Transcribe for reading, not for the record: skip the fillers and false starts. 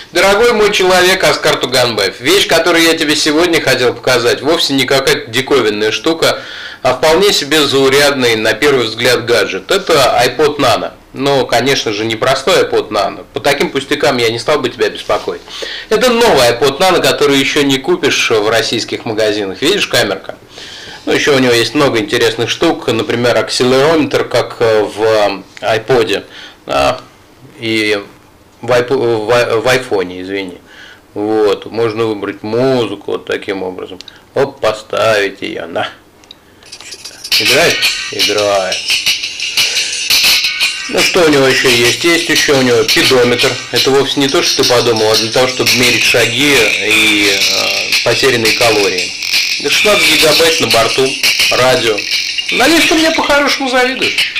Дорогой мой человек Оскар Туганбаев, вещь, которую я тебе сегодня хотел показать, вовсе не какая-то диковинная штука, а вполне себе заурядный, на первый взгляд, гаджет. Это iPod Nano. Но, конечно же, не простой iPod Nano. По таким пустякам я не стал бы тебя беспокоить. Это новый iPod Nano, который еще не купишь в российских магазинах. Видишь, камерка? Ну, еще у него есть много интересных штук, например, акселерометр, как в iPod, и в айфоне, извини. Вот, можно выбрать музыку вот таким образом. Оп, поставить ее, на. Играет? Играет. Ну, что у него еще есть? Есть еще у него педометр. Это вовсе не то, что ты подумал, а для того, чтобы мерить шаги и потерянные калории. 16 гигабайт на борту, радио. Надеюсь, ты мне по-хорошему завидуешь.